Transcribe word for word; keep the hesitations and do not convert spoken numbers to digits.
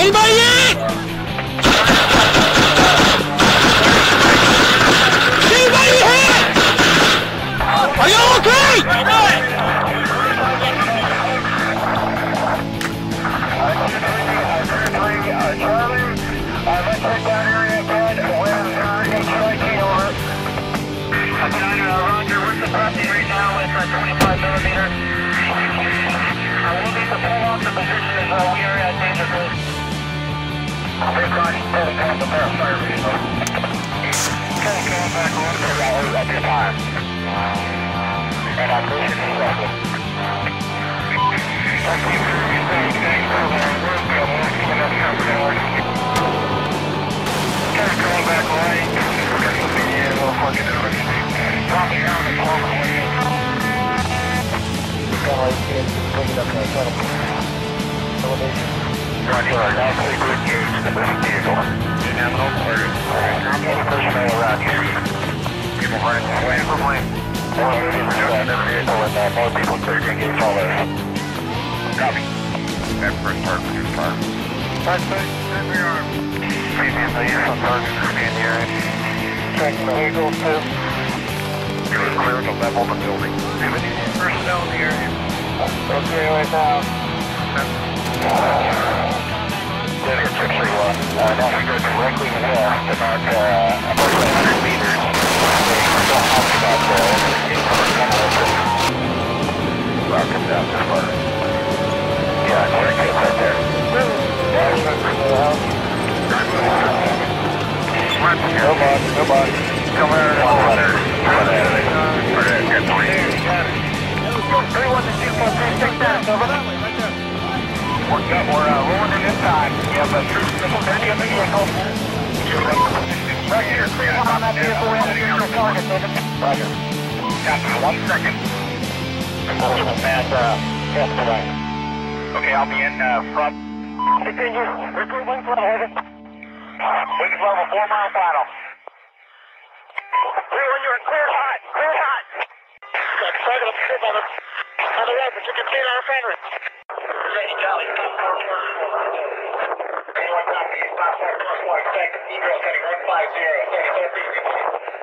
Anybody hit? Anybody hit? Are you okay? twenty-five millimeter. I will need to pull off the position as well. We are at danger zone. Big body, pulling down the barrel fire vehicle. Okay, going back on for hours at this time. And I'm pushing the second. Thank you for your thanks. Thanks for the work. I'm working on that company. Okay, going back right. Got some video, a little fucking noise. Dropping down the corner. Bring it up to our shuttle. Elevation. Roger, now please engage the moving vehicle. Nominal order. Alright, any personnel around you. People running this way. From way. More people doing the vehicle and uh, more people clear to engage all those. Copy. That first part for your car. First place, send me arm. Previously, some targets to be in the area. Checking the vehicle, too. You are clear to level the building. We have any personnel in the area. Okay, right now. Linear six three one. Uh, now we go directly west about, uh, about one hundred meters. They don't talk about the incoming tunnel. Rocket down this far. Yeah, I think it's right there. Come on, come on. Come on, one letter. One letter. Okay, get three. three one to two four three six dash, over. We're, good. We're uh, rolling in this time. We have a troop missile ready on the vehicle. Right here, three one on that vehicle. We have a visual target, David. Roger. Copy, one second. And, uh, yes, right. Okay, I'll be in, uh, front. Continue. Recruit wings level, over. Wings level, four mile final. three one, you're clear hot, clear hot. Target up the on the, on the right, but you can see our refinery. Ready, Charlie. Anyone copy? Stop four plus one, expect egress heading one five zero, thirty-four feet.